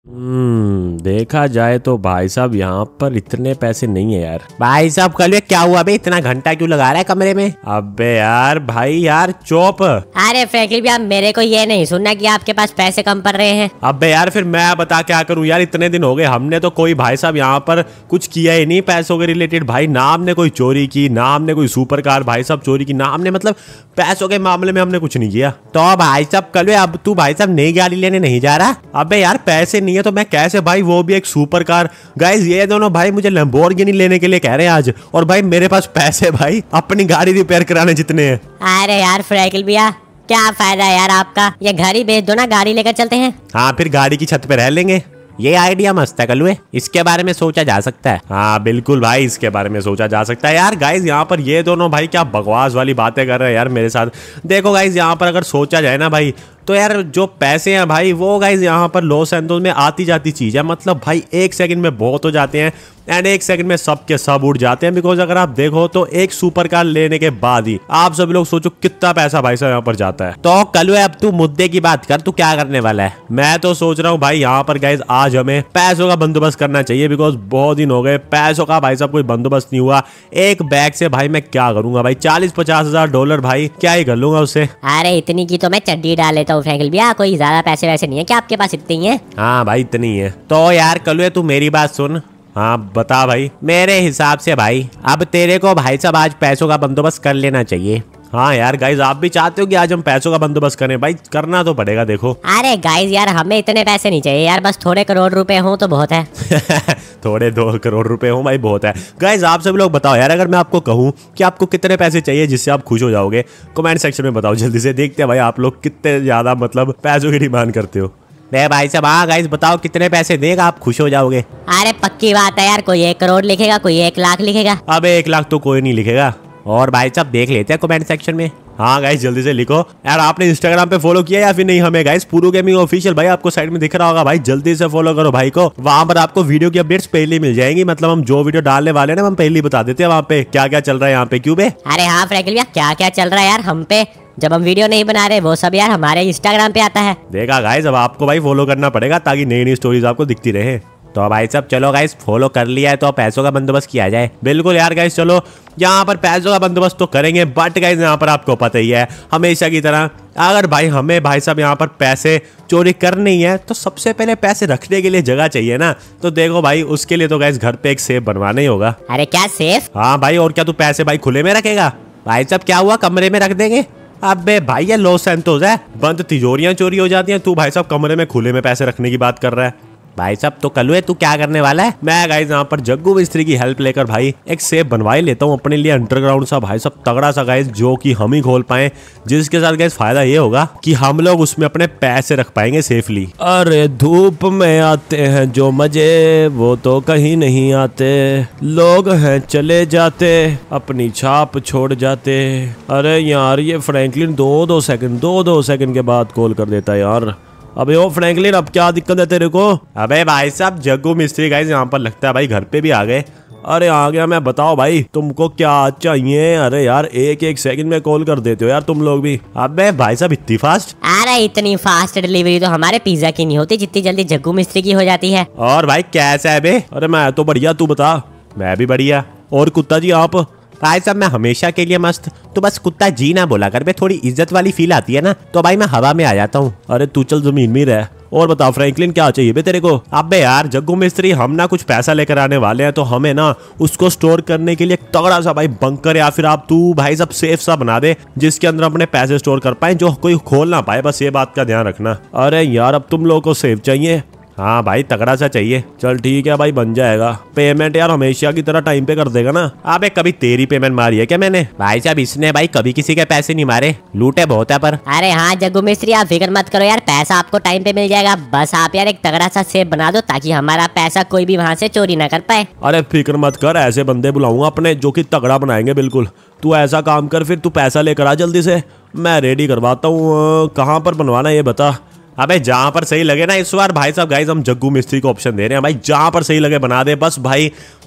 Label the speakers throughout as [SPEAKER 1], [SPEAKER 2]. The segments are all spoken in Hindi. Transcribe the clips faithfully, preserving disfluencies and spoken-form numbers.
[SPEAKER 1] हम्म देखा जाए तो भाई साहब यहाँ पर इतने पैसे नहीं है यार। भाई साहब कल क्या हुआ बे, इतना घंटा क्यों लगा रहा है कमरे में? अबे यार भाई यार चुप।
[SPEAKER 2] अरे फ्रैंकलिन भैया मेरे को ये नहीं सुनना कि आपके पास पैसे कम पड़ रहे हैं।
[SPEAKER 1] अबे यार फिर मैं बता क्या करूँ यार, इतने दिन हो गए हमने तो कोई भाई साहब यहाँ पर कुछ किया ही नहीं पैसों के रिलेटेड। भाई ना हमने कोई चोरी की, ना हमने कोई सुपर कार भाई साहब चोरी की, ना हमने मतलब पैसों के मामले में हमने कुछ नहीं किया। तो भाई साहब कल अब तू भाई साहब नई गाड़ी लेने नहीं जा रहा? अबे यार पैसे नहीं है तो मैं कैसे भाई, वो भी एक सुपर कार। गाइस ये दोनों भाई मुझे लैम्बोर्गिनी लेने के लिए कह रहे हैं आज, और भाई मेरे पास पैसे भाई अपनी गाड़ी रिपेयर कराने जितने हैं।
[SPEAKER 2] अरे यार फ्रैंकलिन भैया क्या फायदा है यार आपका, ये घर ही बेच दो ना, गाड़ी लेकर चलते हैं।
[SPEAKER 1] हाँ फिर गाड़ी की छत पे रह लेंगे। ये आइडिया मस्त है कलुए, इसके बारे में सोचा जा सकता है। हाँ बिल्कुल भाई इसके बारे में सोचा जा सकता है यार। गाइस यहाँ पर ये दोनों भाई क्या बकवास वाली बातें कर रहे हैं यार मेरे साथ। देखो गाइस यहाँ पर अगर सोचा जाए ना भाई, तो यार जो पैसे हैं भाई वो गाइस यहाँ पर लॉस एंजल्स में आती जाती चीज है। मतलब भाई एक सेकंड में बहुत हो जाते हैं एंड एक सेकंड में सब के सब उड़ जाते हैं। बिकॉज अगर आप देखो तो एक सुपर कार लेने के बाद ही आप सभी लोग सोचो कितना पैसा भाई साहब यहाँ पर जाता है। तो कल अब तू मुद्दे की बात कर, तू क्या करने वाला है? मैं तो सोच रहा हूँ भाई यहाँ पर गाइस आज हमें पैसों का बंदोबस्त करना चाहिए। बिकॉज बहुत दिन हो गए पैसों का भाई साहब कोई बंदोबस्त नहीं हुआ। एक बैग से भाई मैं क्या करूंगा भाई, चालीस पचास हजार डॉलर भाई क्या ही कर लूंगा उससे।
[SPEAKER 2] अरे इतनी की तो मैं चड्डी डाल लेता हूँ फ्रैंकलिन भैया, कोई ज्यादा पैसे वैसे नहीं है कि आपके पास इतनी है।
[SPEAKER 1] हाँ भाई इतनी है। तो यार कलुए तू मेरी बात सुन। हाँ बता भाई। मेरे हिसाब से भाई अब तेरे को भाई साहब आज पैसों का बंदोबस्त कर लेना चाहिए। हाँ यार गाइस आप भी चाहते हो कि आज हम पैसों का बंदोबस्त करें? भाई करना तो पड़ेगा देखो।
[SPEAKER 2] अरे गाइस यार हमें इतने पैसे नहीं चाहिए यार, बस थोड़े करोड़ रुपए हो तो बहुत है।
[SPEAKER 1] थोड़े दो करोड़ रुपए हो भाई बहुत है। गाइस आप सब लोग बताओ यार, अगर मैं आपको कहूँ कि आपको कितने पैसे चाहिए जिससे आप खुश हो जाओगे, कमेंट सेक्शन में बताओ जल्दी से। देखते हैं भाई आप लोग कितने ज्यादा मतलब पैसों की डिमांड करते हो। मैं भाई साहब हाँ गाइस बताओ कितने पैसे देगा आप खुश हो जाओगे?
[SPEAKER 2] अरे पक्की बात है यार, कोई एक करोड़ लिखेगा, कोई एक लाख लिखेगा।
[SPEAKER 1] अब एक लाख तो कोई नहीं लिखेगा। और भाई साहब देख लेते हैं कमेंट सेक्शन में। हाँ गाइस जल्दी से लिखो यार। आपने इंस्टाग्राम पे फॉलो किया या फिर नहीं हमें? गाइस पुरु गेमिंग ऑफिशियल भाई आपको साइड में दिख रहा होगा भाई, जल्दी से फॉलो करो भाई को। वहां पर आपको वीडियो की अपडेट्स पहले मिल जाएंगी। मतलब हम जो वीडियो डालने वाले हैं ना हम पहले बता देते हैं वहाँ पे क्या क्या चल रहा है यहाँ पे। क्यों बे?
[SPEAKER 2] अरे हाँ फ्रैंकलिन भैया क्या क्या चल रहा है यार हम पे, जब हम वीडियो नहीं बना रहे वो सब यार हमारे इंस्टाग्राम पे आता है।
[SPEAKER 1] देखा गाइस अब आपको भाई फॉलो करना पड़ेगा ताकि नई नई स्टोरीज आपको दिखती रहे। तो भाई साहब चलो गाइस फॉलो कर लिया है तो पैसों का बंदोबस्त किया जाए। बिल्कुल यार गाइस चलो यहाँ पर पैसों का बंदोबस्त तो करेंगे, बट गाइस यहाँ पर आपको पता ही है हमेशा की तरह अगर भाई हमें भाई साहब यहाँ पर पैसे चोरी करनी है तो सबसे पहले पैसे रखने के लिए जगह चाहिए ना। तो देखो भाई उसके लिए तो गाइस घर पे एक सेफ बनवाना ही होगा।
[SPEAKER 2] अरे क्या सेफ?
[SPEAKER 1] हाँ भाई और क्या, तू पैसे भाई खुले में रखेगा? भाई साहब क्या हुआ कमरे में रख देंगे? अबे भाई ये लॉस एंजल्स है, बंद तिजोरियां चोरी हो जाती हैं, तू भाई साहब कमरे में खुले में पैसे रखने की बात कर रहा है। भाई साहब तो कलुए तू क्या करने वाला है? मैं गाइस यहाँ पर जग्गू मिस्त्री की हेल्प लेकर भाई एक सेफ बनवा ही लेता हूँ अपने लिए अंडरग्राउंड सा भाई साहब तगड़ा सा गाइस, जो कि हम ही खोल पाए। जिसके साथ गाइस फायदा ये होगा कि हम लोग उसमें अपने पैसे रख पाएंगे सेफली। अरे धूप में आते हैं जो मजे वो तो कहीं नहीं आते, लोग हैं चले जाते अपनी छाप छोड़ जाते। अरे यार ये फ्रैंकलिन दो दो सेकंड दो दो सेकंड के बाद कॉल कर देता है यार। अबे ओ फ्रैंकलिन अब क्या दिक्कत है तेरे को? अबे भाई साहब जग्गू मिस्त्री गाइस यहाँ पर लगता है भाई घर पे भी आ गए। अरे आ गया मैं, बताओ भाई तुमको क्या चाहिए? अरे यार एक एक सेकंड में कॉल कर देते हो यार तुम लोग भी। अबे भाई साहब इतनी फास्ट?
[SPEAKER 2] अरे इतनी फास्ट डिलीवरी तो हमारे पिज्जा की नहीं होती जितनी जल्दी जग्गू मिस्त्री की हो जाती है।
[SPEAKER 1] और भाई कैसा है बे? अरे मैं तो बढ़िया, तू बता। मैं भी बढ़िया। और कुत्ता जी आप? भाई साहब मैं हमेशा के लिए मस्त, तो बस कुत्ता जी ना बोला कर बे, थोड़ी इज्जत वाली फील आती है ना तो भाई मैं हवा में आ जाता हूँ। अरे तू चल जमीन में रह। और बताओ फ्रैंकलिन क्या चाहिए बे तेरे को? अबे यार जग्गू मिस्त्री हम ना कुछ पैसा लेकर आने वाले हैं, तो हमें ना उसको स्टोर करने के लिए एक तगड़ा सा भाई बंकर या फिर आप तू भाई सब सेफ सा बना दे जिसके अंदर अपने पैसे स्टोर कर पाए, जो कोई खोल ना पाए। बस ये बात का ध्यान रखना। अरे यार अब तुम लोगों को सेफ चाहिए? हाँ भाई तगड़ा सा चाहिए। चल ठीक है भाई बन जाएगा। पेमेंट यार हमेशा की तरह टाइम पे कर देगा ना? अबे कभी तेरी पेमेंट मारी है क्या मैंने? भाई साहब इसने भाई कभी किसी के पैसे नहीं मारे, लूटे बहुत है पर।
[SPEAKER 2] अरे हाँ जग्गू मिस्त्री आप फिक्र मत करो यार, पैसा आपको टाइम पे मिल जाएगा। बस आप यार एक तगड़ा सा सेफ बना दो ताकि हमारा पैसा कोई भी वहाँ से चोरी ना कर पाए।
[SPEAKER 1] अरे फिक्र मत कर, ऐसे बंदे बुलाऊंगा अपने जो कि तगड़ा बनाएंगे बिल्कुल। तू ऐसा काम कर फिर, तू पैसा लेकर आ जल्दी से, मैं रेडी करवाता हूँ। कहाँ पर बनवाना ये बता। अबे जहाँ पर सही लगे ना इस बार भाई साहब गाइस हम जग्गू मिस्त्री को ऑप्शन दे रहे हैं भाई, जहाँ पर सही लगे बना दे। बस भाई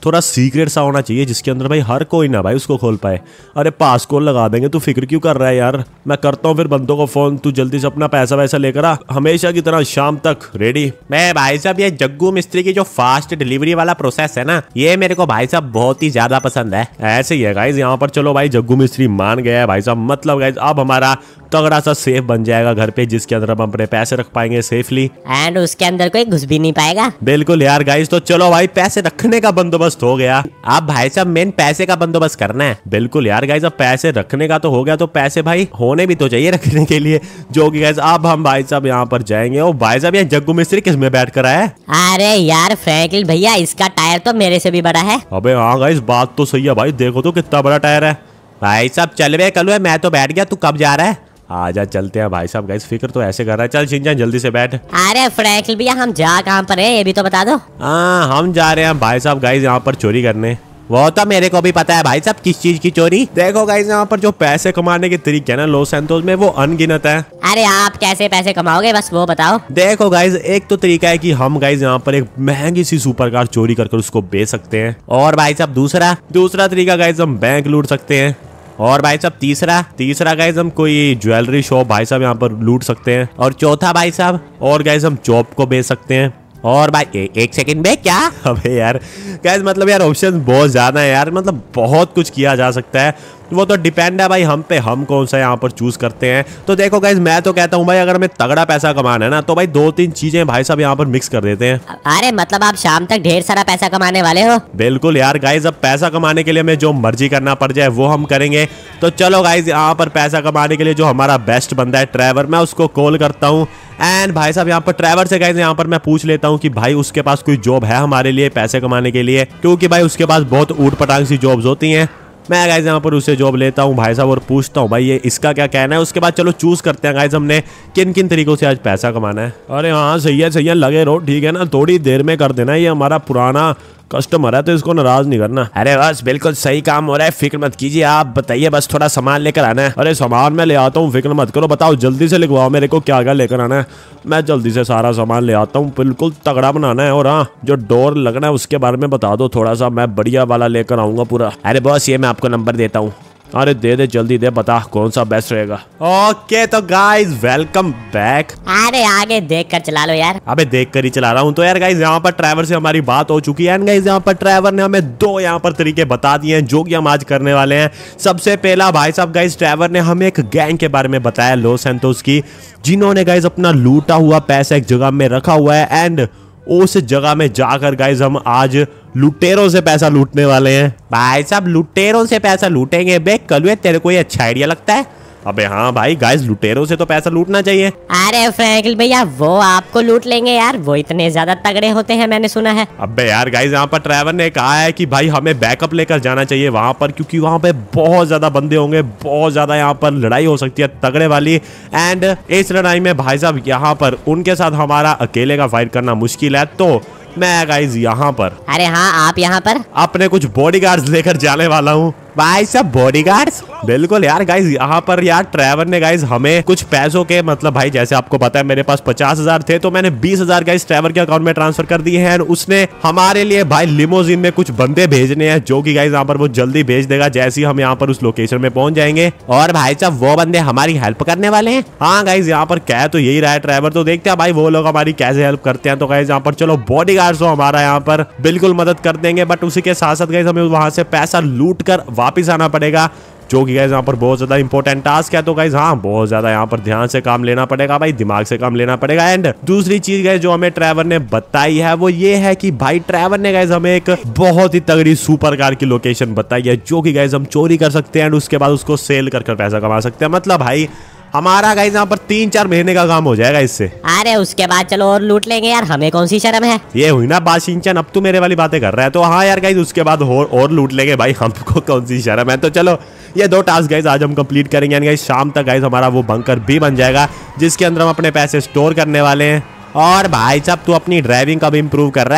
[SPEAKER 1] थोड़ा सीक्रेट सा होना चाहिए जिसके अंदर भाई हर कोई ना भाई उसको खोल पाए। अरे पास कॉल लगा देंगे, तू फिक्र क्यों कर रहा है यार, मैं करता हूँ फिर बंदों को फोन, तू जल्दी से अपना पैसा वैसा लेकर आ, हमेशा की तरह शाम तक रेडी।
[SPEAKER 2] मैं भाई साहब ये जग्गू मिस्त्री की जो फास्ट डिलीवरी वाला प्रोसेस है ना, ये मेरे को भाई साहब बहुत ही ज्यादा पसंद है।
[SPEAKER 1] ऐसे ही है गाइज यहाँ पर। चलो भाई जग्गू मिस्त्री मान गया है भाई साहब, मतलब गाइज अब हमारा तगड़ा सा सेफ बन जाएगा घर पे, जिसके अंदर हम अपने पैसे रख पाएंगे सेफली,
[SPEAKER 2] एंड उसके अंदर कोई घुस भी नहीं पाएगा।
[SPEAKER 1] बिल्कुल यार गाइज। तो चलो भाई पैसे रखने का बंदोबस्त हो गया,
[SPEAKER 2] अब भाई साहब मेन पैसे का बंदोबस्त करना है।
[SPEAKER 1] बिल्कुल यार गाइज, अब पैसे रखने का तो हो गया, तो पैसे भाई होने भी तो चाहिए रखने के लिए, जो कि गाइज अब हम भाई साहब यहाँ पर जाएंगे। और भाई साहब ये जग्गू मिस्त्री किस में बैठ कर आया?
[SPEAKER 2] अरे यार फ्रैंकलिन भैया, इसका टायर तो मेरे से भी बड़ा है।
[SPEAKER 1] अबे हाँ गाइज बात तो सही है भाई, देखो तो कितना बड़ा टायर है।
[SPEAKER 2] भाई साहब चल वे कल, मैं तो बैठ गया, तू कब जा रहा है?
[SPEAKER 1] आजा चलते हैं भाई साहब। गाइस फिक्र तो ऐसे कर रहा है, चल शिनचैन जल्दी से बैठ।
[SPEAKER 2] अरे फ्रैंकलिन भैया हम जा कहाँ पर है ये भी तो बता दो।
[SPEAKER 1] हाँ हम जा रहे हैं भाई साहब गाइस यहाँ पर चोरी करने।
[SPEAKER 2] वो तो मेरे को भी पता है भाई साहब, किस चीज की चोरी?
[SPEAKER 1] देखो गाइस यहाँ पर जो पैसे कमाने के तरीके है ना लॉस सैंतोस में, वो अनगिनत है।
[SPEAKER 2] अरे आप कैसे पैसे कमाओगे बस वो बताओ।
[SPEAKER 1] देखो गाइस एक तो तरीका है कि हम गाइस यहाँ पर एक महंगी सी सुपर कार चोरी कर कर उसको बेच सकते हैं,
[SPEAKER 2] और भाई साहब दूसरा
[SPEAKER 1] दूसरा तरीका गाइस हम बैंक लूट सकते हैं,
[SPEAKER 2] और भाई साहब तीसरा
[SPEAKER 1] तीसरा गाइस हम कोई ज्वेलरी शॉप भाई साहब यहाँ पर लूट सकते हैं,
[SPEAKER 2] और चौथा भाई साहब
[SPEAKER 1] और गाइस हम जॉब को बेच सकते हैं।
[SPEAKER 2] और भाई ए, एक सेकंड में क्या?
[SPEAKER 1] अबे यार गाइस मतलब यार ऑप्शन बहुत ज्यादा है यार, मतलब बहुत कुछ किया जा सकता है, वो तो डिपेंड है भाई हम पे, हम कौन सा यहाँ पर चूज करते हैं। तो देखो गाइस मैं तो कहता हूँ भाई अगर हमें तगड़ा पैसा कमाना है ना, तो भाई दो तीन चीजें भाई साहब यहाँ पर मिक्स कर देते हैं।
[SPEAKER 2] अरे मतलब आप शाम तक ढेर सारा पैसा कमाने वाले हो?
[SPEAKER 1] बिल्कुल यार गाइस, अब पैसा कमाने के लिए हमें जो मर्जी करना पड़ जाए वो हम करेंगे। तो चलो गाइस यहाँ पर पैसा कमाने के लिए जो हमारा बेस्ट बंदा है ट्रेवर, मैं उसको कॉल करता हूँ। एंड भाई साहब यहाँ पर ट्रेवर से गाइस यहाँ पर मैं पूछ लेता हूँ कि भाई उसके पास कोई जॉब है हमारे लिए पैसे कमाने के लिए, क्योंकि भाई उसके पास बहुत ऊट पटांग सी जॉब्स होती हैं। मैं गाइस यहाँ पर उससे जॉब लेता हूँ भाई साहब और पूछता हूँ भाई ये इसका क्या कहना है। उसके बाद चलो चूज करते हैं गाइस हमने किन किन तरीकों से आज पैसा कमाना है। अरे हाँ सही है सही है, लगे रहो ठीक है ना, थोड़ी देर में कर देना, ये हमारा पुराना कस्टमर है तो इसको नाराज नहीं करना।
[SPEAKER 2] अरे बस बिल्कुल सही काम हो रहा है, फिक्र मत कीजिए, आप बताइए बस थोड़ा सामान लेकर आना है।
[SPEAKER 1] अरे सामान मैं ले आता हूँ, फिक्र मत करो, बताओ जल्दी से लिखवाओ मेरे को क्या क्या लेकर आना है, मैं जल्दी से सारा सामान ले आता हूँ, बिल्कुल तगड़ा बनाना है। और हाँ जो डोर लगना है उसके बारे में बता दो थोड़ा सा, मैं बढ़िया वाला लेकर आऊंगा पूरा।
[SPEAKER 2] अरे बॉस ये मैं आपको नंबर देता हूँ।
[SPEAKER 1] अरे दे दे जल्दी दे, बता कौन सा बेस्ट रहेगा। ओके तो गाइस वेलकम बैक।
[SPEAKER 2] अरे आगे देख कर चला लो यार।
[SPEAKER 1] अबे देख कर ही चला रहा हूँ। तो यार गाइस यहाँ पर ड्राइवर से हमारी बात हो चुकी है, गाइस यहाँ पर ड्राइवर ने हमें दो यहाँ पर तरीके बता दिए हैं जो कि हम आज करने वाले हैं। सबसे पहला भाई साहब गाइस ड्राइवर ने हमें एक गैंग के बारे में बताया लॉस सैंतोस की, जिन्होंने गाइस अपना लूटा हुआ पैसा एक जगह में रखा हुआ है, एंड उस जगह में जाकर गाइस हम आज लुटेरों से पैसा लूटने वाले हैं।
[SPEAKER 2] भाई साहब लुटेरों से पैसा लूटेंगे? बे कलुए तेरे को ये अच्छा आइडिया लगता है?
[SPEAKER 1] अबे हाँ भाई गाइस लुटेरों से तो पैसा लूटना चाहिए।
[SPEAKER 2] अरे फ्रैंकलिन भैया वो आपको लूट लेंगे यार, वो इतने ज्यादा तगड़े होते हैं मैंने सुना है।
[SPEAKER 1] अबे यार गाइस यहाँ पर ड्राइवर ने कहा है कि भाई हमें बैकअप लेकर जाना चाहिए वहां पर, क्योंकि वहां पे बहुत ज्यादा बंदे होंगे, बहुत ज्यादा यहाँ पर लड़ाई हो सकती है तगड़े वाली। एंड इस लड़ाई में भाई साहब यहाँ पर उनके साथ हमारा अकेले का फाइट करना मुश्किल है, तो मैं गाइस यहाँ पर,
[SPEAKER 2] अरे हाँ आप यहाँ पर
[SPEAKER 1] अपने कुछ बॉडीगार्ड्स लेकर जाने वाला हूँ।
[SPEAKER 2] भाई साहब बॉडीगार्ड्स?
[SPEAKER 1] बिल्कुल यार गाइस यहाँ पर यार ट्रेवर ने गाइस हमें कुछ पैसों के, मतलब भाई जैसे आपको पता है मेरे पास पचास हजार थे, तो मैंने बीस हजार गाइस ट्रेवर के अकाउंट में ट्रांसफर कर दिए हैं। उसने हमारे लिए भाई लिमोजिन में कुछ बंदे भेजने हैं, जो कि गाइस यहाँ पर वो जल्दी भेज देगा जैसे ही हम यहाँ पर उस लोकेशन में पहुंच जाएंगे।
[SPEAKER 2] और भाई साहब वो बंदे हमारी हेल्प करने वाले हैं?
[SPEAKER 1] हाँ गाइस यहाँ पर कह तो यही रहा है ट्रेवर, तो देखते हैं भाई वो लोग हमारी कैसे हेल्प करते हैं। तो गाइस यहाँ पर चलो बॉडीगार्ड्स हो हमारा यहाँ पर बिल्कुल मदद कर देंगे, बट उसी के साथ साथ गाइस हमें वहां से पैसा लूट कर वापिस आना पड़ेगा, जो कि गाइस यहाँ पर बहुत ज्यादा इंपॉर्टेंट टास्क है। तो गाइस हाँ बहुत ज्यादा यहाँ पर ध्यान से काम लेना पड़ेगा भाई, दिमाग से काम लेना पड़ेगा। एंड दूसरी चीज गाइस जो हमें ट्रेवर ने बताई है वो ये है कि भाई ट्रेवर ने गाइस हमें एक बहुत ही तगड़ी सुपर कार की लोकेशन बताई है, जो कि गाइस हम चोरी कर सकते हैं एंड उसके बाद उसको सेल कर कर पैसा कमा सकते हैं। मतलब भाई हमारा गाइस यहाँ पर तीन चार महीने का काम हो जाएगा इससे।
[SPEAKER 2] अरे उसके बाद चलो और लूट लेंगे यार, हमें कौन सी शर्म है।
[SPEAKER 1] ये हुई ना बात शिनचैन, अब तू मेरे वाली बातें कर रहा है। तो हाँ यार गाइस उसके बाद और, और लूट लेंगे भाई, हमको कौन सी शर्म है। तो चलो ये दो टास्क गाइस आज हम कंप्लीट करेंगे, यानी गाइस शाम तक गाइस हमारा वो बंकर भी बन जाएगा जिसके अंदर हम अपने पैसे स्टोर करने वाले हैं।
[SPEAKER 2] और भाई साहब तू अपनी ड्राइविंग का भी इम्प्रूव कर रहा है?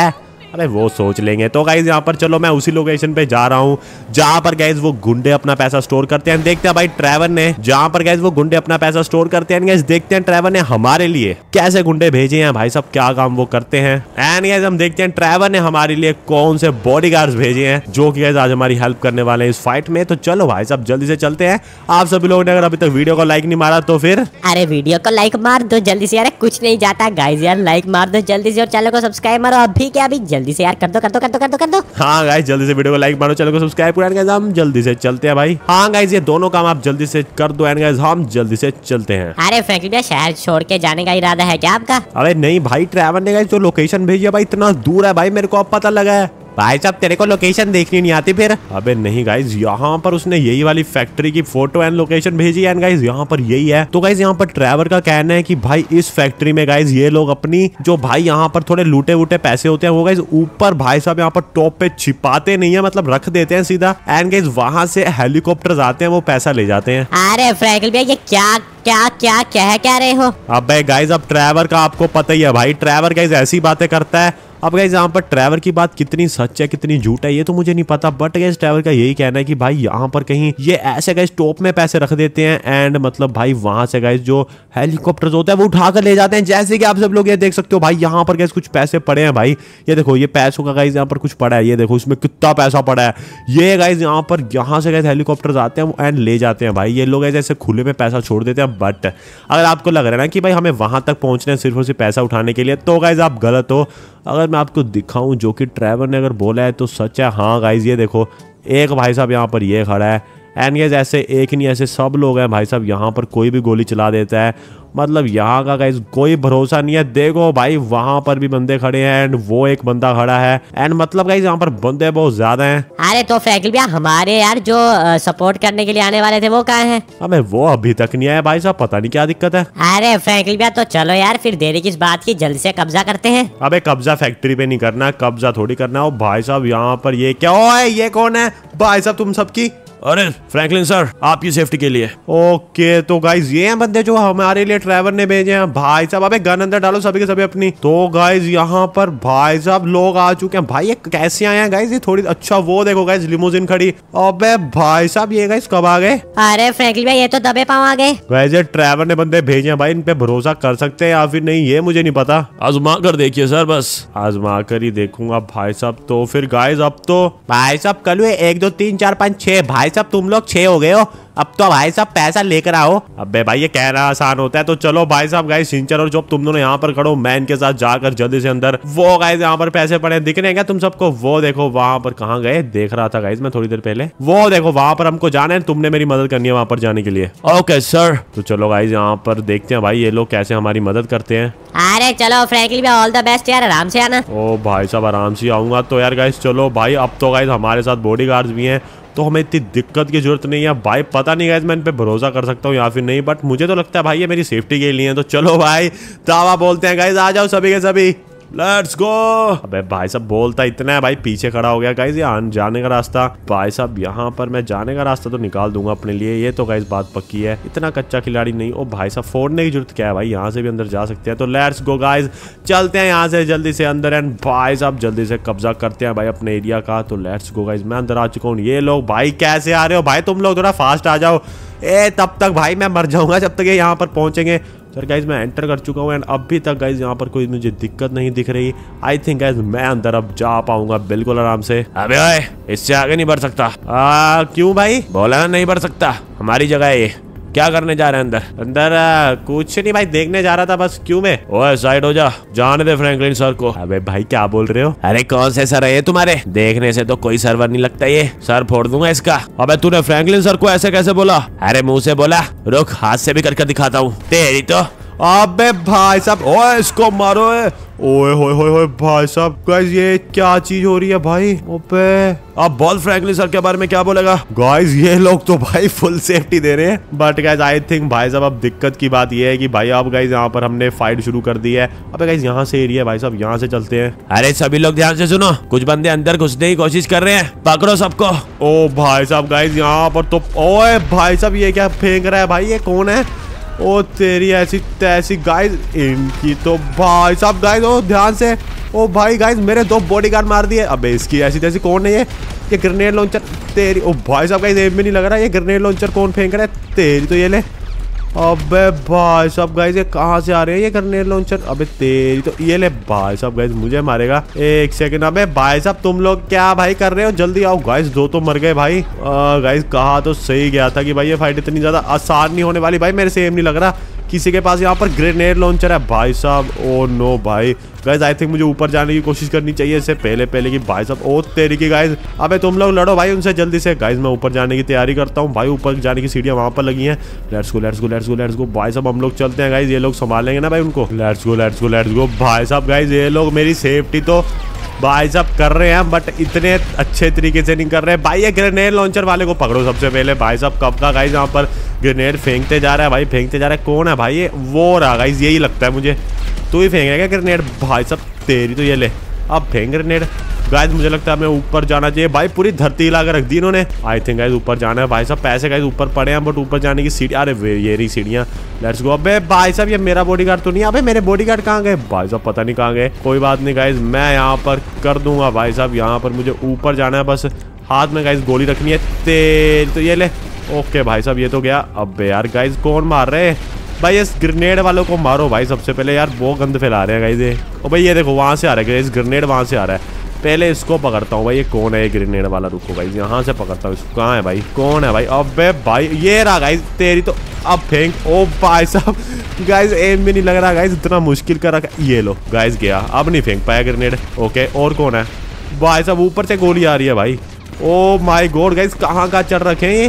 [SPEAKER 1] अबे वो सोच लेंगे। तो गाइज यहाँ पर चलो मैं उसी लोकेशन पे जा रहा हूँ जहाँ पर गाइज वो गुंडे अपना पैसा स्टोर करते हैं। देखते हैं भाई ट्रेवर ने जहाँ पर गाइज वो गुंडे अपना पैसा स्टोर करते हैं गाइज, देखते हैं ट्रेवर ने हमारे लिए कैसे गुंडे भेजे हैं भाई साहब, क्या काम वो करते हैं। एंड गाइज हम देखते हैं ट्रेवर ने हमारे लिए कौन से बॉडीगार्ड्स भेजे हैं जो कि गाइज आज हमारी हेल्प करने वाले हैं इस फाइट में। तो चलो भाई साहब जल्दी से चलते हैं। आप सभी लोगों ने अगर अभी तक वीडियो को लाइक नहीं मारा तो फिर
[SPEAKER 2] अरे वीडियो को लाइक मार दो जल्दी से यार, कुछ नहीं जाता गाइज यार, लाइक मार दो जल्दी से और चैनल को सब्सक्राइब मारो अभी क्या अभी जल्दी से यार, कर दो कर दो कर दो कर दो कर दो।
[SPEAKER 1] हाँ गाइस जल्दी से वीडियो को लाइक मारो, चैनल को सब्सक्राइब करो। गाइस हम जल्दी से चलते हैं भाई। हाँ गाइस ये दोनों काम आप जल्दी से कर दो एंड गाइस हम जल्दी से चलते हैं।
[SPEAKER 2] अरे फ्रैंकलिन भैया शहर छोड़ के जाने का इरादा है क्या आपका?
[SPEAKER 1] अरे नहीं भाई, ट्रैवल ने गाइस जो लोकेशन भेजी है भाई इतना दूर है भाई, मेरे को अब पता लगा है। भाई साहब तेरे को लोकेशन देखनी नहीं आती फिर? अबे नहीं गाइज, यहाँ पर उसने यही वाली फैक्ट्री की फोटो एंड लोकेशन भेजी है एंड गाइज यहाँ पर यही है। तो गाइज यहाँ पर ट्रैवर का कहना है कि भाई इस फैक्ट्री में गाइज ये लोग अपनी जो भाई यहाँ पर थोड़े लूटे वूटे पैसे होते हैं वो गाइज ऊपर भाई साहब यहाँ पर टॉप पे छिपाते नहीं है, मतलब रख देते हैं सीधा एंड गाइज वहां से हेलीकॉप्टर आते हैं वो पैसा ले जाते हैं।
[SPEAKER 2] अरे फ्रैंकलिन भैया ये क्या क्या क्या कह क्या रहे हो?
[SPEAKER 1] अबे गाइज अब ट्रैवर का आपको पता ही है भाई, ट्रैवर गाइज ऐसी बातें करता है। अब गाइज यहाँ पर ट्रैवर की बात कितनी सच है कितनी झूठ है ये तो मुझे नहीं पता, बट गाइज ट्रैवर का यही कहना है कि भाई यहाँ पर कहीं ये ऐसे गाइज टॉप में पैसे रख देते हैं एंड मतलब भाई वहां से गाइज जो हेलीकॉप्टर होता है वो उठा कर ले जाते हैं। जैसे कि आप सब लोग ये देख सकते हो भाई यहाँ पर गाइज कुछ पैसे पड़े हैं भाई, ये देखो ये पैसों का गाइज यहाँ पर कुछ पड़ा है, ये देखो इसमें कितना पैसा पड़ा है। ये गाइज यहाँ पर यहाँ से गाइज हेलीकॉप्टर आते हैं एंड ले जाते हैं भाई, ये लोग ऐसे खुले में पैसा छोड़ देते हैं। बट अगर आपको लग रहा है ना कि भाई हमें वहां तक पहुंचना है सिर्फ और सिर्फ पैसा उठाने के लिए तो गाइज आप गलत हो। अगर मैं आपको दिखाऊं जो कि ट्रैवर ने अगर बोला है तो सच है। हाँ गाइज ये देखो एक भाई साहब यहाँ पर ये खड़ा है एंड गाइज ऐसे एक नहीं ऐसे सब लोग हैं भाई साहब, यहाँ पर कोई भी गोली चला देता है, मतलब यहाँ का गाइज कोई भरोसा नहीं है। देखो भाई वहां पर भी बंदे खड़े हैं एंड वो एक बंदा खड़ा है एंड मतलब गाइज यहाँ पर बंदे बहुत ज्यादा हैं।
[SPEAKER 2] अरे तो फ्रैंकलिन भैया हमारे यार जो सपोर्ट करने के लिए आने वाले थे वो कहाँ हैं?
[SPEAKER 1] अबे वो अभी तक नहीं आया भाई साहब, पता नहीं क्या दिक्कत है।
[SPEAKER 2] अरे फ्रैंकलिन भैया तो चलो यार फिर देरी किस बात की, जल्दी से कब्जा करते हैं।
[SPEAKER 1] अबे कब्जा फैक्ट्री पे नहीं करना, कब्जा थोड़ी करना है। भाई साहब यहाँ पर ये क्या है, ये कौन है भाई साहब तुम सबकी?
[SPEAKER 3] अरे फ्रैंकलिन सर आपकी सेफ्टी के लिए।
[SPEAKER 1] ओके तो गाइज ये हैं बंदे जो हमारे लिए ट्रैवर ने भेजे हैं भाई साहब। अबे गन अंदर डालो सभी के सभी अपनी। तो गाइज यहाँ पर भाई साहब लोग आ चुके हैं भाई, ये कैसे आए हैं गाइज, ये थोड़ी अच्छा वो देखो गाइज लिमोजिन खड़ी। अबे भाई साहब ये गाइज कब आ गए?
[SPEAKER 2] अरे फ्रैंकलिन भैया ये तो दबे पाँव आ गए।
[SPEAKER 1] गाइज ये ट्रैवर ने बंदे भेजे हैं भाई, इन पे भरोसा कर सकते हैं या फिर नहीं ये मुझे नहीं पता।
[SPEAKER 3] आजमा कर देखिए सर, बस
[SPEAKER 1] आजमा कर ही देखूंगा भाई साहब। तो फिर गाइज अब तो भाई साहब कल एक दो तीन चार पाँच छह भाई साहब तुम लोग छह हो गए हो, अब तो भाई साहब पैसा लेकर आओ। अबे भाई ये कहना आसान होता है। तो चलो भाई साहब गाइस सिंचर और जॉब तुम दोनों यहाँ पर खड़ो, मैं इनके साथ जाकर जल्दी से अंदर वो गाइस यहाँ पर पैसे पड़े दिख रहे हैं क्या तुम सबको? वो देखो वहां पर कहाँ गए, देख रहा था गाइस मैं थोड़ी देर पहले। वो देखो वहां पर हमको जाना है, तुमने मेरी मदद करनी है वहां पर जाने के लिए।
[SPEAKER 3] Okay sir.
[SPEAKER 1] तो चलो गाइस यहाँ पर देखते हैं भाई ये लोग कैसे हमारी मदद करते हैं।
[SPEAKER 2] अरे चलो फ्रैंकलिन भैया ऑल द बेस्ट यार, आराम से आना।
[SPEAKER 1] ओ भाई साहब आराम से आऊंगा। तो यार गाइस चलो भाई अब तो गाइस हमारे साथ बॉडीगार्ड्स भी हैं तो हमें इतनी दिक्कत की जरूरत नहीं है भाई। पता नहीं गाइस मैं इन पे भरोसा कर सकता हूँ या फिर नहीं, बट मुझे तो लगता है भाई ये मेरी सेफ्टी के लिए है। तो चलो भाई दावा बोलते हैं गाइस, आ जाओ सभी के सभी, लेट्स गो। अबे भाई साहब बोलता इतना है भाई, पीछे खड़ा हो गया गाइस ये जाने का रास्ता। भाई साहब यहाँ पर मैं जाने का रास्ता तो निकाल दूंगा अपने लिए, ये तो गाइस बात पक्की है, इतना कच्चा खिलाड़ी नहीं। ओ भाई साहब फोड़ने की जरूरत क्या है भाई, यहाँ से भी अंदर जा सकते हैं। तो लेट्स गो गाइस, चलते हैं यहाँ से जल्दी से अंदर एंड भाई साहब जल्दी से कब्जा करते हैं भाई अपने एरिया का। तो लेट्स गो गाइस, मैं अंदर आ चुका हूँ। ये लोग भाई कैसे आ रहे हो भाई, तुम लोग थोड़ा फास्ट आ जाओ। ए तब तक भाई मैं मर जाऊंगा जब तक ये यहाँ पर पहुंचेंगे। सर गाइज मैं एंटर कर चुका हूँ एंड अभी तक गाइज यहाँ पर कोई मुझे दिक्कत नहीं दिख रही। आई थिंक गाइज मैं अंदर अब जा पाऊंगा बिल्कुल आराम से।
[SPEAKER 3] अबे ओए इससे आगे नहीं बढ़ सकता।
[SPEAKER 1] आ, क्यों भाई?
[SPEAKER 3] बोला ना नहीं बढ़ सकता, हमारी जगह है ये। क्या करने जा रहे हैं अंदर?
[SPEAKER 1] अंदर आ, कुछ नहीं भाई, देखने जा रहा था बस। क्यों मैं?
[SPEAKER 3] ओए साइड हो जा, जाने दे फ्रैंकलिन सर को।
[SPEAKER 1] अबे भाई क्या बोल रहे हो?
[SPEAKER 3] अरे कौन से सर है ये तुम्हारे? देखने से तो कोई सर्वर नहीं लगता, ये सर फोड़ दूंगा इसका। अबे तूने फ्रैंकलिन सर को ऐसे कैसे बोला? अरे मुंह से बोला, रुक हाथ से भी करके दिखाता हूँ तेरी तो।
[SPEAKER 1] अबे भाई साहब ओए इसको मारो। ओए होए होए होए भाई साहब गाइस ये क्या चीज हो रही है भाई? ओपे
[SPEAKER 3] अब बोल फ्रैंकलिन सर के बारे में क्या बोलेगा?
[SPEAKER 1] गाइस ये लोग तो भाई फुल सेफ्टी दे रहे हैं, बट गाइस आई थिंक भाई साहब अब दिक्कत की बात ये है कि भाई अब गाइस यहाँ पर हमने फाइट शुरू कर दी है। अबे गाइस यहाँ से एरिया भाई साहब, यहाँ से चलते हैं।
[SPEAKER 3] अरे सभी लोग ध्यान से सुनो, कुछ बंदे अंदर घुसने की कोशिश कर रहे हैं, पकड़ो सबको।
[SPEAKER 1] ओ भाई साहब गाइस यहाँ पर तो ओए भाई साहब ये क्या फेंक रहा है भाई, ये कौन है? ओ तेरी ऐसी तैसी गाइस, इनकी तो भाई साहब गाइस, ओ ध्यान से। ओ भाई गाइस मेरे दो बॉडीगार्ड मार दिए। अबे इसकी ऐसी तैसी कौन है ये ये ग्रेनेड लॉन्चर तेरी। ओ भाई साहब गाइस एम भी नहीं लग रहा, ये ग्रेनेड लॉन्चर कौन फेंक रहा है तेरी तो ये ले। अबे भाई साहब गाइस ये कहाँ से आ रहे हैं ये ग्रेनेड लॉन्चर। अबे तेरी तो ये ले भाई साहब गाइस मुझे मारेगा। एक सेकंड। अबे भाई साहब तुम लोग क्या भाई कर रहे हो, जल्दी आओ गाइस, दो तो मर गए भाई। गाइस कहा तो सही गया था कि भाई ये फाइट इतनी ज्यादा आसान नहीं होने वाली। भाई मेरे से एम नहीं लग रहा, किसी के पास यहाँ पर ग्रेनेड लॉन्चर है भाई साहब। ओ नो भाई गाइस आई थिंक मुझे ऊपर जाने की कोशिश करनी चाहिए इससे पहले पहले कि भाई साहब। ओ तेरी की गाइस, अबे तुम लोग लड़ो भाई उनसे जल्दी से। गाइस मैं ऊपर जाने की तैयारी करता हूँ भाई, ऊपर जाने की सीढ़ियाँ वहाँ पर लगी हैं। Let's go let's go let's go let's go भाई साहब, हम लोग चलते हैं गाइस, ये लोग संभालेंगे ना भाई उनको। Let's go let's go let's go भाई साहब। गाइस ये लोग मेरी सेफ्टी तो भाई साहब कर रहे हैं, बट इतने अच्छे तरीके से नहीं कर रहे भाई। ये ग्रेनेड लॉन्चर वाले को पकड़ो सबसे पहले भाई साहब। कब का गाइस यहाँ पर ग्रेनेड फेंकते जा रहा है भाई, फेंकते जा रहा है। कौन है भाई ये, वो रहा गाइस, यही लगता है मुझे। तू ही फेंकेगा ग्रेनेड भाई साहब तेरी तो ये ले। अब फेंक ग्रेनेड गाइस, मुझे लगता है हमें ऊपर जाना चाहिए भाई। पूरी धरती हिला कर रख दी इन्होंने। आई थिंक गाइस ऊपर जाना है भाई साहब। पैसे गाइस ऊपर पड़े हैं, बट ऊपर जाने की सीढ़ी, अरे ये रही सीढ़ियाँ। Let's go. अबे भाई साहब ये मेरा बॉडीगार्ड तो नहीं। अबे मेरे बॉडीगार्ड कहाँ गए भाई साहब, पता नहीं कहाँ गए। कोई बात नहीं गाइस, मैं यहाँ पर कर दूंगा भाई साहब। यहाँ पर मुझे ऊपर जाना है, बस हाथ में गाइस गोली रखनी है तेल तो ये ले। ओके भाई साहब ये तो गया। अबे यार गाइस कौन मार रहे हैं भाई, इस ग्रेनेड वालों को मारो भाई सबसे पहले यार, वो गंद फैला रहे हैं गाइस ये। ओ भाई ये देखो वहाँ से आ रहा है गाइस ग्रेनेड, वहाँ से आ रहा है। पहले इसको पकड़ता हूँ भाई, ये कौन है ये ग्रेनेड वाला। रुको गाइस यहाँ से पकड़ता हूँ इसको। कहाँ है भाई, कौन है भाई। अबे भाई ये रहा गाइस तेरी तो। अब फेंक। ओ भाई साहब गाइस एम भी नहीं लग रहा गाइस, इतना मुश्किल कर रखा। ये लो गाइस गया, अब नहीं फेंक पाया ग्रेनेड। ओके और कौन है भाई साहब, ऊपर से गोली आ रही है भाई। ओ माय गॉड गाइस कहाँ कहाँ चढ़ रखे हैं ये।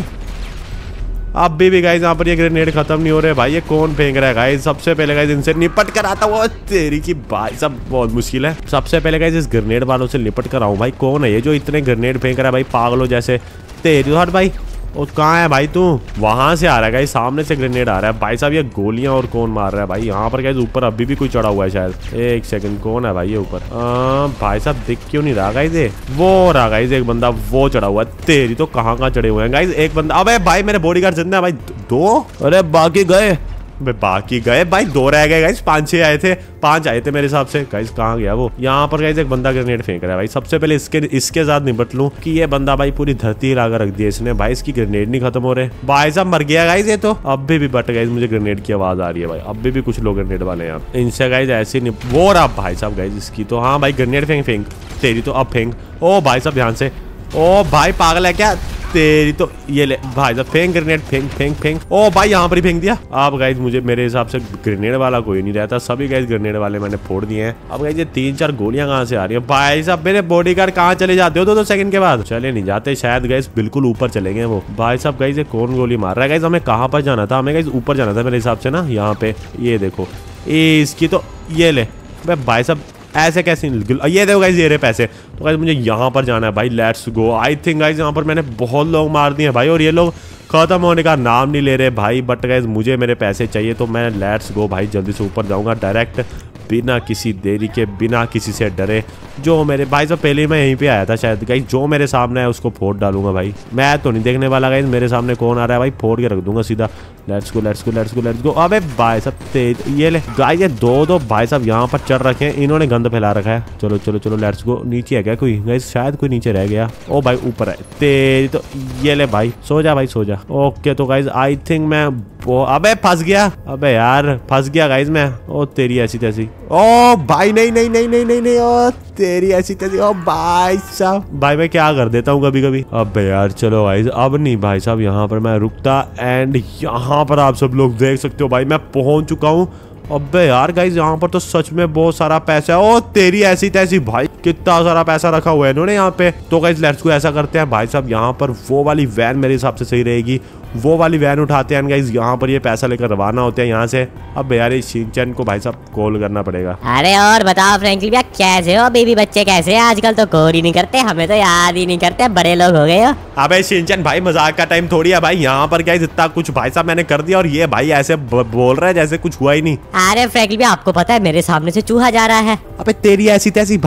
[SPEAKER 1] अब भी भी गाइस यहाँ पर ये ग्रेनेड खत्म नहीं हो रहे भाई। ये कौन फेंक रहा है गाइस, सबसे पहले गाइस इनसे निपट कर आता हूँ। तेरी की भाई सब बहुत मुश्किल है। सबसे पहले गाइस इस ग्रेनेड वालों से निपट कर आऊँ भाई। कौन है ये जो इतने ग्रेनेड फेंक रहा है भाई पागलों जैसे। तेरी हट भाई। और कहाँ है भाई तू, वहां से आ रहा है गाइस, सामने से ग्रेनेड आ रहा है भाई साहब। ये गोलियां और कौन मार रहा है भाई यहाँ पर गाइस। ऊपर अभी भी कोई चढ़ा हुआ है शायद। एक सेकंड कौन है भाई ये ऊपर। भाई साहब दिख क्यों नहीं रहा गाइस ये। वो रहा गाइस एक बंदा, वो चढ़ा हुआ है। तेरी तो कहाँ कहाँ चढ़े हुए हैं गाइस। एक बंदा। अबे भाई मेरे बॉडीगार्ड जिंदा है भाई। दो, अरे बाकी गए बाकी गए भाई, दो रह गए गाइस। पांच छह आए थे, पांच आए थे मेरे हिसाब से गाइस। कहाँ गया वो। यहाँ पर गाइस एक बंदा ग्रेनेड फेंक रहा है भाई। सबसे पहले इसके इसके साथ निपट लूं कि ये बंदा भाई पूरी धरती हिला कर रख दी इसने भाई। इसकी ग्रेनेड नहीं खत्म हो रहे भाई साहब। मर गया गाइस ये तो। अब भी, भी बट गाइस मुझे ग्रेनेड की आवाज आ रही है भाई। अब भी, भी कुछ लोग ग्रेनेड वाले हैं इनसे गाइस ऐसे नहीं। वो रहा भाई साहब गाइस इसकी तो। हाँ भाई ग्रेनेड फेंक फेंक तेरी तो। अब फेंक। ओ भाई साहब ध्यान से। ओ भाई पागल है क्या तेरी तो। ये ले भाई साहब फेंक ग्रेनेड, फेंक फेंक फेंक। ओ भाई यहाँ पर ही फेंक दिया। अब गाइस मुझे मेरे हिसाब से ग्रेनेड वाला कोई नहीं रहता, सभी गाइस ग्रेनेड वाले मैंने फोड़ दिए हैं। अब गाइस ये तीन चार गोलियां कहाँ से आ रही हैं भाई साहब। मेरे बॉडीगार्ड कहाँ चले जाते हो दो दो सेकंड के बाद। चले नहीं जाते शायद गाइस, बिल्कुल ऊपर चले गए वो भाई साहब। गाइस ये कौन गोली मार रहा है गाइस। हमें कहाँ पर जाना था, हमें गाइस ऊपर जाना था मेरे हिसाब से ना। यहाँ पे ये देखो इसकी तो ये ले भाई साहब। ऐसे कैसे ये देखो गाइस ये रहे पैसे। तो गाइस मुझे यहाँ पर जाना है भाई। Let's go. I think guys यहाँ पर मैंने बहुत लोग मार दिए भाई, और ये लोग खत्म होने का नाम नहीं ले रहे भाई। बट गाइस मुझे मेरे पैसे चाहिए, तो मैं लेट्स गो भाई जल्दी से ऊपर जाऊंगा डायरेक्ट, बिना किसी देरी के, बिना किसी से डरे। जो मेरे भाई साहब पहले मैं यहीं पे आया था शायद गाइस। जो मेरे सामने है उसको फोड़ डालूंगा भाई। मैं तो नहीं देखने वाला गाइस मेरे सामने कौन आ रहा है भाई, फोड़ के रख दूंगा सीधा। Let's go let's go let's go let's go. अबे भाई साहब तेज ये ले गाइस, ये दो दो भाई साहब यहाँ पर चढ़ रखे हैं, इन्होंने गंद फैला रखा है। चलो चलो चलो लेट्स गो। नीचे है क्या कोई गाइस, शायद कोई नीचे रह गया। ओ भाई ऊपर है तेज तो। ये ले भाई सो जा भाई सो जा। ओके तो गाइस आई थिंक मैं वो अबे फंस गया। अबे यार फंस गया गाइस मैं। ओ तेरी ऐसी तैसी। ओ भाई नहीं नहीं नहीं नहीं नहीं नहीं। ओ तेरी ऐसी तैसी। ओ भाई साहब भाई मैं क्या कर देता हूँ कभी कभी। अबे यार चलो गाइस अब नहीं भाई साहब यहाँ पर मैं रुकता। एंड यहाँ पर आप सब लोग देख सकते हो भाई मैं पहुंच चुका हूँ। अबे यार गाइस यहाँ पर तो सच में बहुत सारा पैसा है। ओ तेरी ऐसी तैसी भाई, कितना सारा पैसा रखा हुआ है इन्होंने यहाँ पे। तो गाइस लेट्स को ऐसा करते हैं भाई साहब, यहाँ पर वो वाली वैन मेरे हिसाब से सही रहेगी। वो वाली वैन उठाते हैं गाइस, यहाँ पर ये पैसा लेकर रवाना होते हैं यहाँ से। अब यार इस शिनचैन को भाई साहब कॉल करना पड़ेगा।
[SPEAKER 2] अरे और बताओ फ्रैंकलिन भैया कैसे हो, बेबी बच्चे कैसे हैं? आजकल तो कॉल ही नहीं करते, हमें तो याद ही नहीं करते, बड़े लोग हो गए हो।
[SPEAKER 1] अबे शिनचैन भाई मजाक का टाइम थोड़ी है भाई। यहाँ पर गाइस इतना कुछ भाई साहब मैंने कर दिया, और ये भाई ऐसे बोल रहा है जैसे कुछ हुआ ही नहीं।
[SPEAKER 2] अरे फ्रैंकलिन भैया आपको पता है मेरे सामने से चूहा जा रहा है।
[SPEAKER 1] अबे तेरी ऐसी तैसी भाई, मैं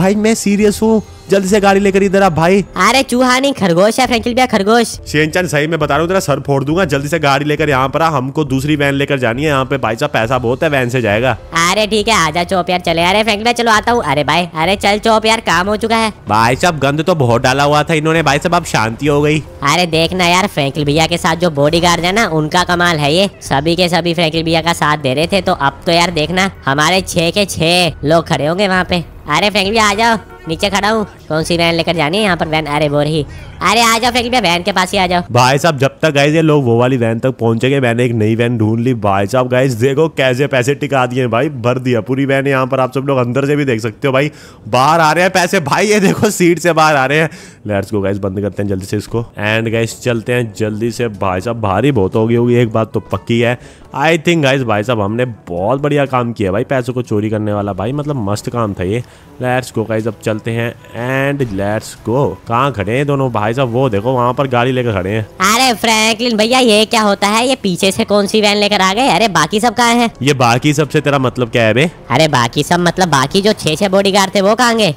[SPEAKER 1] सीरियस हूँ, जल्दी से गाड़ी लेकर इधर आ भाई।
[SPEAKER 2] अरे चूहा नहीं, खरगोश है फ्रैंकलिन भैया, खरगोश।
[SPEAKER 1] शिनचैन सही में बता रहा हूँ, तेरा सर फोड़ दूंगा। जल्दी से गाड़ी लेकर यहाँ पर आ, हमको दूसरी वैन लेकर जानी है। यहाँ पे भाई साहब पैसा बहुत है, वैन से जाएगा।
[SPEAKER 2] अरे ठीक है, आजा चौप यार, चले। अरे फ्रैंकलिन भैया चलो आता हूँ। अरे भाई, अरे चल चौप यार, काम हो चुका है।
[SPEAKER 1] भाई साहब गंद तो बहुत डाला हुआ था इन्होंने भाई साहब, अब शांति हो गई।
[SPEAKER 2] अरे देखना यार, फ्रैंकलिन भैया के साथ जो बॉडीगार्ड है ना, उनका कमाल है ये। सभी के सभी फ्रैंकलिन भैया का साथ दे रहे थे, तो अब तो यार देखना हमारे छह के छह लोग खड़े होंगे वहाँ पे। अरे फ्रैंकलिन भैया आ जाओ, नीचे खड़ा हूँ। कौन सी वैन लेकर जानी है यहाँ पर? वैन, अरे वो रही। अरे आ जाओ फ्रैंकलिन भैया, वैन के पास ही आ जाओ।
[SPEAKER 1] भाई साहब जब तक गाइस ये लोग वो वाली वैन तक पहुंचेंगे, मैंने एक नई वैन ढूंढ ली। भाई साहब गाइस देखो कैसे पैसे टिका दिए भाई, भर दिया पूरी वैन। यहाँ पर आप सब लोग अंदर से भी देख सकते हो भाई, बाहर आ रहे हैं पैसे भाई, ये देखो सीट से बाहर आ रहे हैं। लेट्स गो गाइस, बंद करते हैं जल्दी से इसको एंड गाइस चलते हैं जल्दी से। भाई साहब भारी बहुत हो गई होगी, एक बात तो पक्की है। आई थिंक गाइस भाई साहब हमने बहुत बढ़िया काम किया भाई, पैसों को चोरी करने वाला भाई, मतलब मस्त काम था ये। लेट्स गो गाइस, अब चलते हैं एंड लेट्स गो। कहाँ खड़े हैं दोनों भाई साहब? वो देखो वहाँ पर गाड़ी लेकर खड़े हैं।
[SPEAKER 2] अरे फ्रैंकलिन भैया ये क्या होता है? ये पीछे से कौन सी वैन लेकर आ गए? अरे बाकी सब कहाँ हैं?
[SPEAKER 1] ये बाकी सबसे तेरा मतलब क्या है बे?
[SPEAKER 2] अरे बाकी सब मतलब बाकी जो छह छह बॉडीगार्ड थे वो कहाँ गए?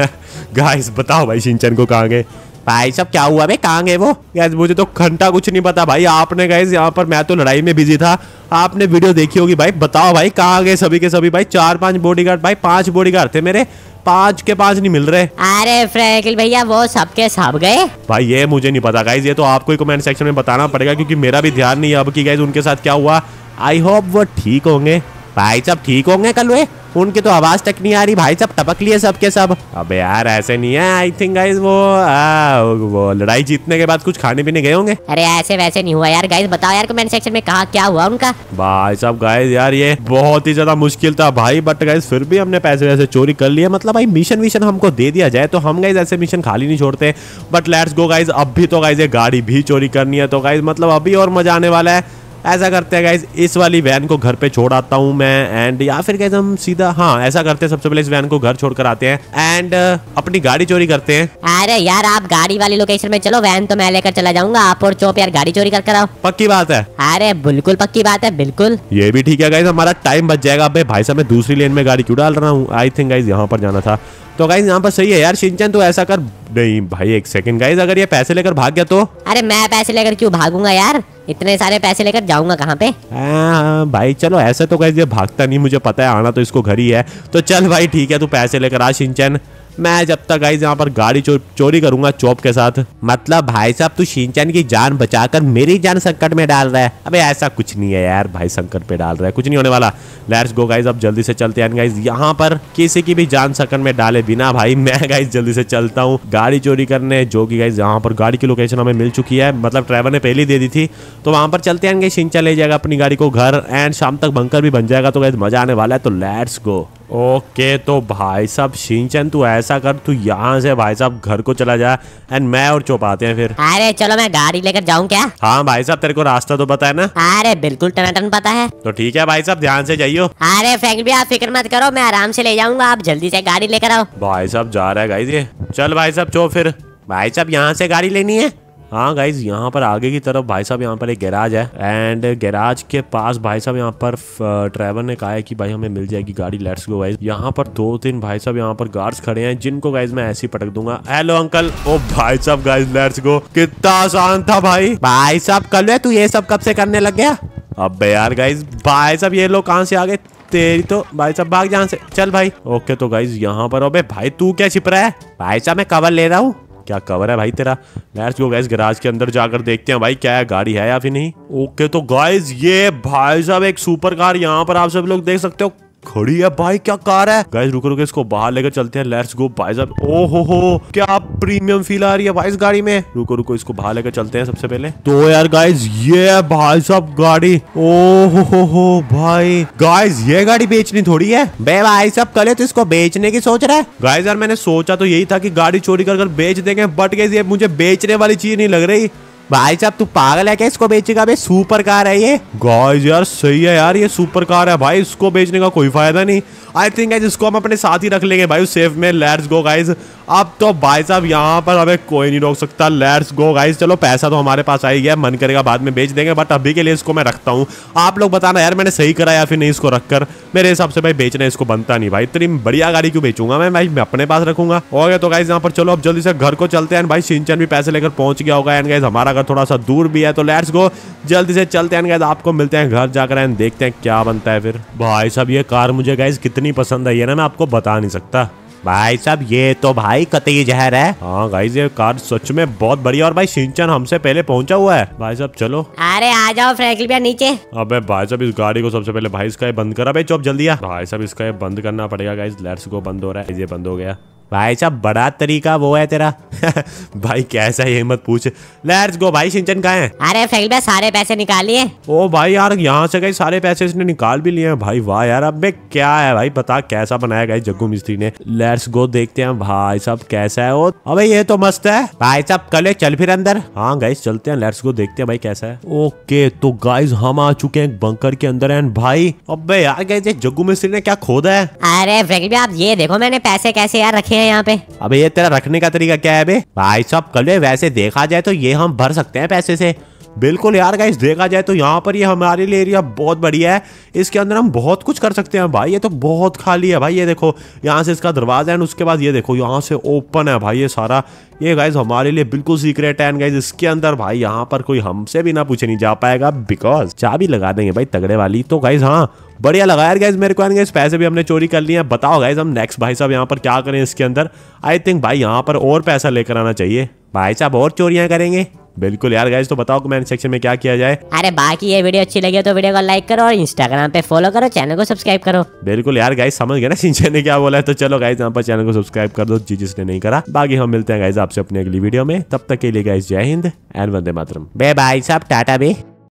[SPEAKER 1] गाइस बताओ भाई शिनचैन को कहाँ गए? भाई सब क्या हुआ बे, कहाँ गए वो? गाइस मुझे तो घंटा कुछ नहीं पता भाई। आपने गाइस यहाँ पर, मैं तो लड़ाई में बिजी था, आपने वीडियो देखी होगी भाई। बताओ भाई कहाँ गए सभी के सभी भाई? चार पांच बॉडीगार्ड भाई, पांच बॉडीगार्ड थे मेरे, पांच के पांच नहीं मिल रहे।
[SPEAKER 2] अरे फ्रैंकलिन भैया वो सबके सब गए
[SPEAKER 1] भाई, ये मुझे नहीं पता गाइस, ये तो आपको ही कमेंट सेक्शन में बताना पड़ेगा, क्योंकि मेरा भी ध्यान नहीं है अब की गाइस उनके साथ क्या हुआ। आई होप वो ठीक होंगे भाई साहब, ठीक होंगे कल वे। उनकी तो आवाज तक नहीं आ रही भाई साहब, टपक लिए सबके सब। अबे यार ऐसे नहीं है, आई थिंक गाइस वो आ, वो लड़ाई जीतने के बाद कुछ खाने पीने गए होंगे।
[SPEAKER 2] अरे ऐसे वैसे नहीं हुआ यार। गाइस बताओ यार कमेंट सेक्शन में कहा क्या हुआ उनका।
[SPEAKER 1] भाई साहब गाइस यार ये बहुत ही ज्यादा मुश्किल था भाई, बट गाइस फिर भी हमने पैसे वैसे चोरी कर लिए। मतलब भाई मिशन विशन हमको दे दिया जाए तो हम गाइस ऐसे मिशन खाली नहीं छोड़ते। बट लेट्स गो गाइस, अब भी तो गाइस ये गाड़ी भी चोरी करनी है, तो गाइस मतलब अभी और मजा आने वाला है। ऐसा करते हैं गाइस, इस वाली वैन को घर पे छोड़ आता हूँ मैं एंड, या फिर गाइस हम सीधा, हाँ ऐसा करते हैं, सबसे पहले इस वैन को घर छोड़ कर आते हैं एंड अपनी गाड़ी चोरी करते हैं।
[SPEAKER 2] अरे यार आप गाड़ी वाली लोकेशन में चलो, वैन तो मैं लेकर चला जाऊंगा। आप और चौप यार गाड़ी चोरी कर कर आओ।
[SPEAKER 1] पक्की बात है?
[SPEAKER 2] अरे बिल्कुल पक्की बात है, बिल्कुल।
[SPEAKER 1] ये भी ठीक है गाइस, हमारा टाइम बच जाएगा। अबे भाई साहब मैं दूसरी लेन में गाड़ी क्यों डाल रहा हूँ? आई थिंक गाइस यहाँ पर जाना था, तो गाइस यहाँ पर सही है यार। शिनचैन तो ऐसा कर, नहीं भाई एक सेकंड गाइस, अगर ये पैसे लेकर भाग गया तो?
[SPEAKER 2] अरे मैं पैसे लेकर क्यों भागूंगा यार, इतने सारे पैसे लेकर जाऊंगा कहाँ पे?
[SPEAKER 1] आ, भाई चलो ऐसे तो गाइस ये भागता नहीं, मुझे पता है, आना तो इसको घर ही है। तो चल भाई ठीक है, तू पैसे लेकर आ शिनचैन, मैं जब तक गाइस यहाँ पर गाड़ी चो, चोरी करूंगा चॉप के साथ। मतलब भाई साहब तू शिनचैन की जान बचाकर मेरी जान संकट में डाल रहा है? अबे ऐसा कुछ नहीं है यार भाई, संकट पे डाल रहा है, कुछ नहीं होने वाला। लेट्स गो गाइस, अब जल्दी से चलते हैं गाइस। यहाँ पर किसी की भी जान संकट में डाले बिना भाई मैं गाइस जल्दी से चलता हूँ गाड़ी चोरी करने, जो कि गाइस यहाँ पर गाड़ी की लोकेशन हमें मिल चुकी है, मतलब ड्राइवर ने पहले दे दी थी। तो वहां पर चलते हैं गाइस, शिनचैन ले जाएगा अपनी गाड़ी को घर एंड शाम तक बंकर भी बन जाएगा, तो गाइस मजा आने वाला है। तो लेट्स गो। ओके तो भाई साहब शिनचैन तू ऐसा कर, तू यहाँ से भाई साहब घर को चला जा एंड मैं और चौप आते हैं फिर।
[SPEAKER 2] अरे चलो मैं गाड़ी लेकर जाऊँ क्या?
[SPEAKER 1] हाँ भाई साहब तेरे को रास्ता तो पता है ना?
[SPEAKER 2] अरे बिल्कुल टनाटन पता है।
[SPEAKER 1] तो ठीक है भाई साहब, ध्यान से जाइयो।
[SPEAKER 2] अरे फ्रैंक भी आप फिक्र मत करो, मैं आराम से ले जाऊंगा, आप जल्दी से गाड़ी लेकर आओ।
[SPEAKER 1] भाई साहब जा रहा है गाइस ये, चल भाई साहब चो फिर। भाई साहब यहाँ से गाड़ी लेनी है? हाँ गाइज यहाँ पर आगे की तरफ भाई साहब यहाँ पर एक गैराज है एंड गैराज के पास भाई साहब यहाँ पर ड्राइवर ने कहा है कि भाई हमें मिल जाएगी गाड़ी। Let's go guys. यहाँ पर दो तीन भाई साहब यहाँ पर गार्ड्स खड़े हैं जिनको गाइज मैं ऐसे ही पटक दूंगा। Hello uncle. ओ भाई साहब गाइज लेट्स गो। कितना आसान था भाई। भाई साहब कल है तू ये सब कब से करने लग गया? अबे यार गाइज भाई साहब ये लोग कहाँ से आ गए? तेरी तो भाई साहब भाग जहाँ से। चल भाई। ओके तो गाइज यहाँ पर, अबे भाई तू क्या छिप रहा है? भाई साहब मैं कवर ले रहा हूँ। क्या कवर है भाई तेरा? लेट्स गो गाइस, गैराज के अंदर जाकर देखते हैं भाई क्या है, गाड़ी है या फिर नहीं। ओके तो गाइस ये भाई साहब एक सुपर कार यहाँ पर आप सब लोग देख सकते हो खड़ी है। भाई क्या कार है गाइस, रुको रुको इसको बाहर लेकर चलते हैं। लेट्स गो भाई साहब। ओ हो हो क्या प्रीमियम फील आ रही है भाई इस गाड़ी में। रुको रुको इसको बाहर लेकर चलते हैं सबसे पहले तो। यार गाइस ये है भाई साहब गाड़ी। ओ हो हो हो भाई गाइस ये गाड़ी बेचनी थोड़ी है बे भाई साहब, कल तो इसको बेचने की सोच रहा है। गाइस यार मैंने सोचा तो यही था कि गाड़ी चोरी कर कर बेच देंगे, बट गाइस ये मुझे बेचने वाली चीज नहीं लग रही। भाई साहब तू पागल है क्या, इसको बेचेगा? बे सुपर कार है ये। गाइस यार सही है यार, ये सुपर कार है भाई, इसको बेचने का कोई फायदा नहीं। आई थिंक गाइस इसको हम अपने साथ ही रख लेंगे भाई उस सेफ में। लेट्स गो गाइस अब तो भाई साहब यहाँ पर हमें कोई नहीं रोक सकता। Let's go guys. चलो पैसा तो हमारे पास आ ही गया, मन करेगा बाद में बेच देंगे, बट अभी के लिए इसको मैं रखता हूँ। आप लोग बताना यार मैंने सही करा या फिर नहीं इसको रखकर। मेरे हिसाब से भाई बेचना इसको बनता नहीं भाई, इतनी बढ़िया गाड़ी क्यों बेचूंगा मैं भाई, मैं अपने पास रखूंगा। हो गया तो गाइस यहाँ पर चलो अब जल्दी से घर को चलते हैं भाई। शिनचैन भी पैसे लेकर पहुंच गया होगा एंड गाइस हमारा घर थोड़ा सा दूर भी है, तो लेट्स गो जल्दी से चलते हैं गाइस। आपको मिलते हैं घर जाकर एंड देखते हैं क्या बनता है फिर। भाई साहब ये कार मुझे गाइस कितनी पसंद आई है ना, मैं आपको बता नहीं सकता। भाई साहब ये तो भाई कतई जहर है। हाँ गाइस ये कार सच में बहुत बढ़िया, और भाई शिनचैन हमसे पहले पहुंचा हुआ है। भाई साहब चलो।
[SPEAKER 2] अरे आ जाओ फ्रैंकलिन भैया नीचे।
[SPEAKER 1] अबे भाई साहब इस गाड़ी को सबसे पहले भाई इसका ये बंद करा भाई, चुप जल्दी आ। भाई साहब इसका ये बंद करना पड़ेगा गाइस। लेट्स गो बंद हो रहा है, ये बंद हो गया। भाई साहब बड़ा तरीका वो है तेरा। भाई कैसा है ये मत पूछ। लेट्स गो भाई। शिनचैन कहाँ है?
[SPEAKER 2] अरे फ्रैंकलिन भैया सारे पैसे निकालिए।
[SPEAKER 1] ओ भाई यार यहाँ से गई सारे पैसे इसने निकाल भी लिए हैं भाई। वाह यार अब क्या है भाई, बता कैसा बनाया गया जग्गू मिस्त्री ने। लेट्स गो देखते हैं भाई साहब कैसा है वो। अबे ये तो मस्त है भाई साहब, कल चल फिर अंदर। हाँ गाइस चलते हैं, लेट्स गो देखते हैं भाई कैसा है। ओके तो गाइस हम आ चुके हैं बंकर के अंदर एंड भाई अबे यार गाइस जग्गू मिस्त्री ने क्या खोदा है।
[SPEAKER 2] अरे फ्रैंकलिन भैया आप ये देखो मैंने पैसे कैसे यार रखे यहाँ पे।
[SPEAKER 1] अबे ये तेरा रखने का तरीका क्या है बे? भाई साहब कल वैसे देखा जाए तो ये हम भर सकते हैं पैसे से। बिल्कुल यार गाइस देखा जाए तो यहाँ पर ये हमारे लिए एरिया बहुत बढ़िया है, इसके अंदर हम बहुत कुछ कर सकते हैं भाई। ये तो बहुत खाली है भाई, ये देखो यहाँ से इसका दरवाजा है, उसके बाद ये देखो यहाँ से ओपन है भाई ये सारा। ये गाइस हमारे लिए बिल्कुल सीक्रेट है एंड गाइस इसके अंदर भाई यहाँ पर कोई हमसे भी ना पूछे नहीं जा पाएगा, बिकॉज चाबी लगा देंगे भाई तगड़े वाली। तो गाइस हाँ बढ़िया लगा यार गाइस मेरे को एंड गाइस पैसे भी हमने चोरी कर लिए हैं। बताओ गाइस हम नेक्स्ट भाई साहब यहाँ पर क्या करें इसके अंदर। आई थिंक भाई यहाँ पर और पैसा लेकर आना चाहिए भाई साहब, और चोरियां करेंगे। बिल्कुल यार गाइस तो बताओ कमेंट सेक्शन में क्या किया जाए।
[SPEAKER 2] अरे बाकी ये वीडियो अच्छी लगी तो वीडियो को लाइक करो और इंस्टाग्राम पे फॉलो करो, चैनल को सब्सक्राइब करो।
[SPEAKER 1] बिल्कुल यार गाइस समझ गए ना शिनचैन ने क्या बोला है। तो चलो गाइस यहाँ पर चैनल को सब्सक्राइब कर दो जी जिसने नहीं करा। बाकी हम मिलते हैं गाइस आपसे अपनी अगली वीडियो में, तब तक के लिए गाइस जय हिंद एंड वंदे मातरम।
[SPEAKER 2] बे भाई साहब टाटा बे।